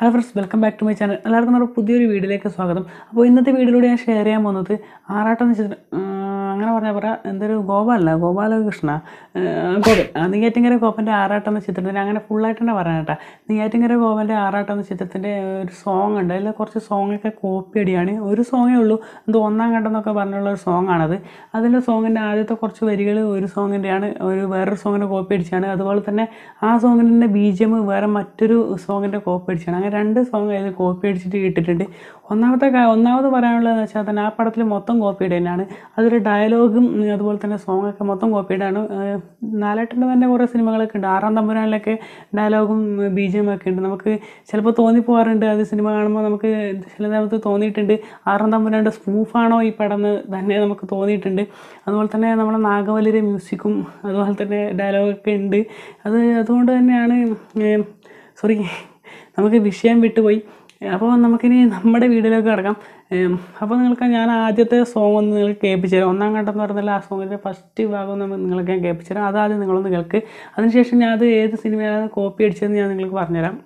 Hello friends, welcome back to my channel. എല്ലാവർക്കും നമ്മുടെ പുതിയൊരു വീഡിയോയിലേക്ക് സ്വാഗതം. അപ്പോൾ ഇന്നത്തെ വീഡിയോയിലൂടെ ഞാൻ ഷെയർ ചെയ്യാൻ പോകുന്നത് ആറാട്ടം എന്ന് വെച്ചിട്ട് അങ്ങനെ പറഞ്ഞാൽ പറയാം എന്തൊരു ഗോപാലകൃഷ്ണ ഗോപൻ നെയ്യാറ്റിൻകര ഗോപൻ്റെ ആറാട്ടം എന്ന ചിത്രത്തിൻ്റെ അങ്ങനെ ഫുള്ളായിട്ട് തന്നെ പറയാൻ കേട്ടോ. നെയ്യാറ്റിൻകര ഗോപൻ്റെ ആറാട്ടം എന്ന ചിത്രത്തിൻ്റെ ഒരു സോങ് ഉണ്ട്. അതിൽ കുറച്ച് സോങ്ങൊക്കെ കോപ്പി അടിയാണ്. ഒരു സോങ്ങേ ഉള്ളൂ, എന്തോ ഒന്നാം ഘട്ടം എന്നൊക്കെ പറഞ്ഞുള്ള ഒരു സോങ് ആണത്. അതിൻ്റെ സോങ്ങിൻ്റെ ആദ്യത്തെ കുറച്ച് വരികൾ ഒരു സോങ്ങിൻ്റെയാണ്, വേറൊരു സോങ്ങിൻ്റെ കോപ്പി അടിച്ചാണ്. അതുപോലെ തന്നെ ആ സോങ്ങിൻ്റെ BGM വേറെ മറ്റൊരു സോങ്ങിൻ്റെ കോപ്പി അടിച്ചാണ്. അങ്ങനെ രണ്ട് സോങ് അതിൽ കോപ്പി അടിച്ചിട്ട് ഇട്ടിട്ടുണ്ട്. ഒന്നാമത് പറയാനുള്ളതെന്ന് വെച്ചാൽ തന്നെ ആ പടത്തിൽ മൊത്തം കോപ്പിയുടെ തന്നെയാണ്. അതൊരു ഡയലോഗും അതുപോലെ തന്നെ സോങ്ങൊക്കെ മൊത്തം കോപ്പിയുടെയാണ്. ലാലേട്ടൻ്റെ തന്നെ കുറേ സിനിമകളൊക്കെ ഉണ്ട്. ആറാം തമ്പുരാനിലൊക്കെ ഡയലോഗും BGM ഒക്കെ ഉണ്ട്. നമുക്ക് ചിലപ്പോൾ തോന്നിപ്പോകാറുണ്ട്, അത് സിനിമ കാണുമ്പോൾ നമുക്ക് ചില സമയത്ത് തോന്നിയിട്ടുണ്ട് ആറാം തമ്പുരാൻ്റെ സ്പൂഫാണോ ഈ പടം എന്ന് തന്നെ നമുക്ക് തോന്നിയിട്ടുണ്ട്. അതുപോലെ തന്നെ നമ്മുടെ നാഗവല്ലിയുടെ മ്യൂസിക്കും അതുപോലെ തന്നെ ഡയലോഗൊക്കെ ഉണ്ട്. അതുകൊണ്ട് തന്നെയാണ് നമുക്ക് വിഷയം വിട്ടുപോയി. അപ്പോൾ നമുക്കിനി നമ്മുടെ വീഡിയോയിലേക്ക് കിടക്കാം. അപ്പോൾ ഞാൻ ആദ്യത്തെ സോങ് ഒന്ന് നിങ്ങൾക്ക് കേൾപ്പിച്ചു തരാം. ഒന്നാം ഘട്ടം എന്ന് പറഞ്ഞാൽ ആ സോങ്ങിൻ്റെ ഫസ്റ്റ് ഭാഗം നിങ്ങൾക്ക് ഞാൻ കേൾപ്പിച്ചു തരാം. അതാദ്യം നിങ്ങളൊന്ന് കേൾക്ക്. അതിനുശേഷം ഞാൻ അത് ഏത് സിനിമയാണ് കോപ്പി അടിച്ചതെന്ന് ഞാൻ നിങ്ങൾക്ക് പറഞ്ഞുതരാം.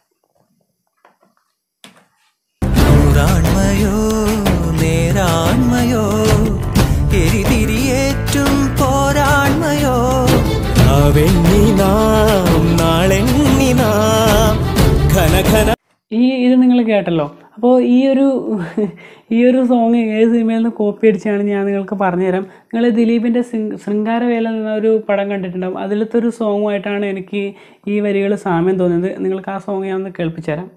ഇത് നിങ്ങൾ കേട്ടല്ലോ. അപ്പോൾ ഈ ഒരു സോങ് ഏത് സിനിമയിൽ നിന്ന് കോപ്പി അടിച്ചാണ് ഞാൻ നിങ്ങൾക്ക് പറഞ്ഞുതരാം. നിങ്ങൾ ദിലീപിൻ്റെ ശൃംഗാരവേല എന്നൊരു പടം കണ്ടിട്ടുണ്ടാകും. അതിലത്തെ ഒരു സോങ്ങുമായിട്ടാണ് എനിക്ക് ഈ വരികൾ സാമ്യം തോന്നുന്നത്. നിങ്ങൾക്ക് ആ സോങ് ഞാൻ ഒന്ന് കേൾപ്പിച്ചു തരാം.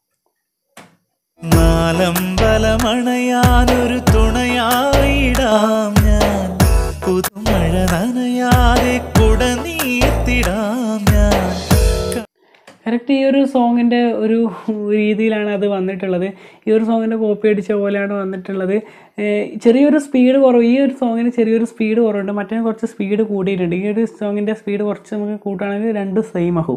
നാലമ്പലമണയാനൊരു തുണയായിടാം ഞാൻ, പുതുമഴ നനയാതെ കുടനീർത്തിടാം ഞാൻ. കറക്റ്റ് ഈ ഒരു സോങ്ങിൻ്റെ ഒരു രീതിയിലാണ് അത് വന്നിട്ടുള്ളത്. ഈ ഒരു സോങ്ങിൻ്റെ കോപ്പി അടിച്ച പോലെയാണ് വന്നിട്ടുള്ളത്. ചെറിയൊരു സ്പീഡ് കുറവ്, ഈ ഒരു സോങ്ങിന് ചെറിയൊരു സ്പീഡ് കുറവുണ്ട്, മറ്റേ കുറച്ച് സ്പീഡ് കൂടിയിട്ടുണ്ട്. ഈ ഒരു സോങ്ങിൻ്റെ സ്പീഡ് കുറച്ച് നമുക്ക് കൂട്ടുകയാണെങ്കിൽ രണ്ട് സെയിം ആകും.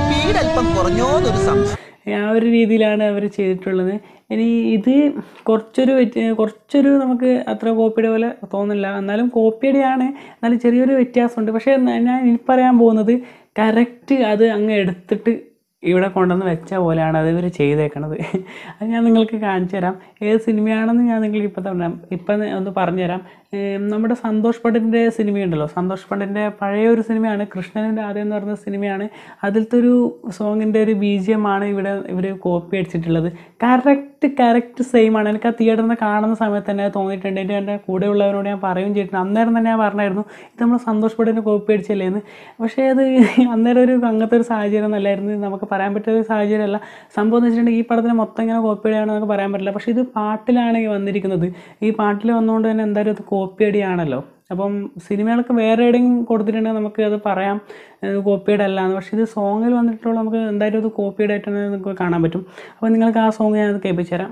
ആ ഒരു രീതിയിലാണ് അവർ ചെയ്തിട്ടുള്ളത്. ഇനി ഇത് കുറച്ചൊരു നമുക്ക് അത്ര കോപ്പിയുടെ പോലെ തോന്നില്ല, എന്നാലും കോപ്പിയുടെയാണ്, എന്നാലും ചെറിയൊരു വ്യത്യാസമുണ്ട്. പക്ഷേ ഞാൻ ഇനി പറയാൻ പോകുന്നത് കറക്റ്റ് അത് അങ്ങ് എടുത്തിട്ട് ഇവിടെ കൊണ്ടുവന്ന് വെച്ച പോലെയാണ് അത് ഇവർ ചെയ്തേക്കണത്. അത് ഞാൻ നിങ്ങൾക്ക് കാണിച്ചു തരാം. ഏത് സിനിമയാണെന്ന് ഞാൻ നിങ്ങൾക്ക് ഇപ്പം ഒന്ന് പറഞ്ഞുതരാം. നമ്മുടെ സന്തോഷ് പണ്ഡിറ്റിൻ്റെ സിനിമയുണ്ടല്ലോ, സന്തോഷ് പണ്ഡിറ്റിൻ്റെ പഴയ ഒരു സിനിമയാണ്, കൃഷ്ണൻ്റെ ആദ്യം എന്ന് പറയുന്ന സിനിമയാണ്. അതിലത്തെ ഒരു സോങ്ങിൻ്റെ ഒരു BGM ആണ് ഇവർ കോപ്പി അടിച്ചിട്ടുള്ളത്. കറക്റ്റ് സെയിം ആണ്. എനിക്ക് ആ തിയേറ്ററിൽ നിന്ന് കാണുന്ന സമയത്ത് തന്നെ തോന്നിയിട്ടുണ്ട്. എൻ്റെ കൂടെയുള്ളവരോട് ഞാൻ പറയുകയും ചെയ്തിട്ടുണ്ട്. അന്നേരം തന്നെ ഞാൻ പറഞ്ഞായിരുന്നു ഇത് നമ്മൾ സന്തോഷ് പണ്ഡിറ്റിനെ കോപ്പി അടിച്ചല്ലേ എന്ന്. പക്ഷേ അത് അന്നേരം അങ്ങനത്തെ ഒരു സാഹചര്യം ഒന്നല്ലായിരുന്നു, നമുക്ക് പറയാൻ പറ്റിയ ഒരു സാഹചര്യമല്ല. സംഭവം എന്ന് വെച്ചിട്ടുണ്ടെങ്കിൽ ഈ പടത്തിന് മൊത്തം ഇങ്ങനെ കോപ്പി അടിയാണെന്ന് നമുക്ക് പറയാൻ പറ്റില്ല. പക്ഷേ ഇത് പാട്ടിലാണ് വന്നിരിക്കുന്നത്. ഈ പാട്ടിൽ വന്നുകൊണ്ട് തന്നെ എന്തായാലും അത് കോപ്പി അടിയാണല്ലോ. അപ്പം സിനിമകളൊക്കെ വേറെ എവിടെയെങ്കിലും കൊടുത്തിട്ടുണ്ടെങ്കിൽ നമുക്ക് അത് പറയാം കോപ്പിയുടെ അല്ല എന്ന്. പക്ഷേ ഇത് സോങ്ങിൽ വന്നിട്ടുള്ള നമുക്ക് എന്തായാലും അത് കോപ്പിയുടെ ആയിട്ട് തന്നെ നമുക്ക് കാണാൻ പറ്റും. അപ്പോൾ നിങ്ങൾക്ക് ആ സോങ് ഞാൻ കേൾപ്പിച്ചു തരാം.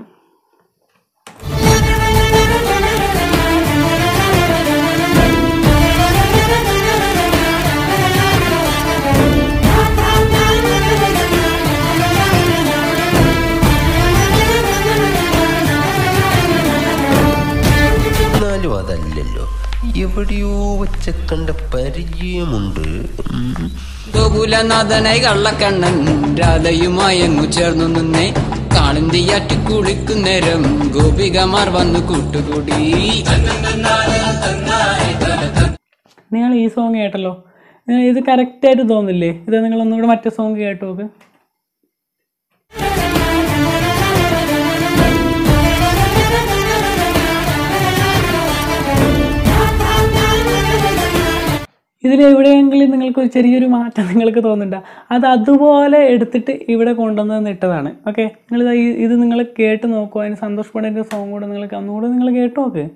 അതല്ലല്ലോ, എവിടെയോ വെച്ച കണ്ട പരിചയമുണ്ട്. ഗോകുലനാഥനായി കള്ളക്കണ്ണൻ രാധയുമായങ്ങു ചേർന്നു നിന്നേ, കാളിന്തിയാറ്റി കുളിക്കുന്നേരം ഗോപികമാർ വന്നു കൂട്ടുകൂടി. നിങ്ങൾ ഈ സോങ് കേട്ടല്ലോ, ഇത് കറക്റ്റായിട്ട് തോന്നില്ലേ? ഇത് നിങ്ങളൊന്നുകൂടെ മറ്റേ സോങ് കേട്ടു നോക്ക്. ഇതിലെവിടെയെങ്കിലും നിങ്ങൾക്ക് ചെറിയൊരു മാറ്റം നിങ്ങൾക്ക് തോന്നുന്നുണ്ടോ? അത് അതുപോലെ എടുത്തിട്ട് ഇവിടെ കൊണ്ടുവന്ന് ഇട്ടതാണ്. ഓക്കെ, ഇത് നിങ്ങൾ കേട്ട് നോക്കുക. അതിന് സന്തോഷ് പണ്ഡിറ്റിൻ്റെ സോങ് കൂടെ ഒന്നുകൂടെ നിങ്ങൾ കേട്ട് നോക്ക്.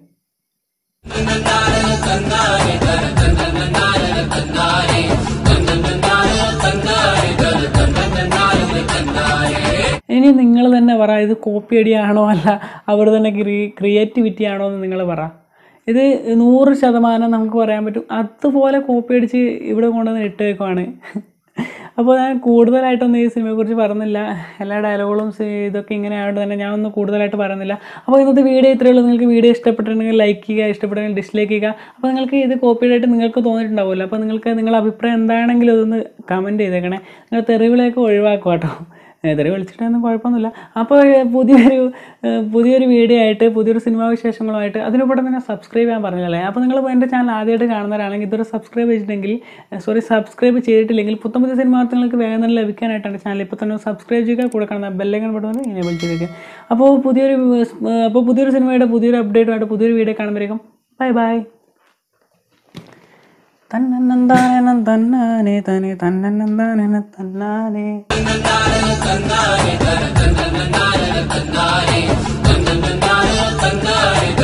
ഇനി നിങ്ങൾ തന്നെ പറ, ഇത് കോപ്പി അടിയാണോ അല്ല അവർ തന്നെ ക്രിയേറ്റിവിറ്റി ആണോ എന്ന് നിങ്ങൾ പറ. ഇത് 100% നമുക്ക് പറയാൻ പറ്റും അതുപോലെ കോപ്പി അടിച്ച് ഇവിടെ കൊണ്ടുവന്ന് ഇട്ടേക്കുവാണ്. അപ്പോൾ ഞാൻ കൂടുതലായിട്ടൊന്നും ഈ സിനിമയെക്കുറിച്ച് പറയുന്നില്ല. എല്ലാ ഡയലോഗുകളും ഇതൊക്കെ ഇങ്ങനെ ആയതുകൊണ്ട് തന്നെ ഞാനൊന്നും കൂടുതലായിട്ട് പറയുന്നില്ല. അപ്പോൾ ഇന്നത്തെ വീഡിയോ ഇത്രയേ ഉള്ളൂ. നിങ്ങൾക്ക് വീഡിയോ ഇഷ്ടപ്പെട്ടിട്ടുണ്ടെങ്കിൽ ലൈക്ക് ചെയ്യുക, ഇഷ്ടപ്പെട്ടെങ്കിൽ ഡിസ്ലൈക്ക് ചെയ്യുക. അപ്പോൾ നിങ്ങൾക്ക് ഇത് കോപ്പിയായിട്ട് നിങ്ങൾക്ക് തോന്നിയിട്ടുണ്ടാവുമല്ലോ. അപ്പോൾ നിങ്ങളുടെ അഭിപ്രായം എന്താണെങ്കിലും അതൊന്ന് കമൻറ്റ് ചെയ്തേക്കണേ. നിങ്ങൾ തെറിവിലേക്ക് ഒഴിവാക്കുക കേട്ടോ. തെറി വിളിച്ചിട്ടൊന്നും കുഴപ്പമൊന്നുമില്ല. അപ്പോൾ പുതിയൊരു വീഡിയോ ആയിട്ട് പുതിയൊരു സിനിമാ വിശേഷങ്ങളുമായിട്ട് അതിനോടൊപ്പം തന്നെ സബ്സ്ക്രൈബ് ചെയ്യാൻ പറഞ്ഞല്ലേ. അപ്പോൾ നിങ്ങൾ എൻ്റെ ചാനൽ ആദ്യമായിട്ട് കാണുന്നവരാണെങ്കിൽ ഇതൊരു സബ്സ്ക്രൈബ് ചെയ്തിട്ടില്ലെങ്കിൽ പുതിയ സിനിമ വാർത്തകൾക്ക് വേഗം തന്നെ ലഭിക്കാനായിട്ടാണ് ചാനൽ ഇപ്പോൾ തന്നെ സബ്സ്ക്രൈബ് ചെയ്യുക, കൂടെ കാണുന്ന ബെല്ലൈക്കൺ ബട്ടൺ എനേബിൾ ചെയ്തേക്കുക. അപ്പോൾ പുതിയൊരു സിനിമയുടെ പുതിയൊരു അപ്ഡേറ്റുമായിട്ട് പുതിയൊരു വീഡിയോ കാണുമ്പോഴേക്കും ബൈ ബൈ. തന്നന്നന്താനന തന്നാനെ തനെ തന്നന്നന്താനന തന്നാനെ തന്നാനെ തന്നാനെ തന്നാനെ തന്നാനെ തന്നാനെ തന്നാനെ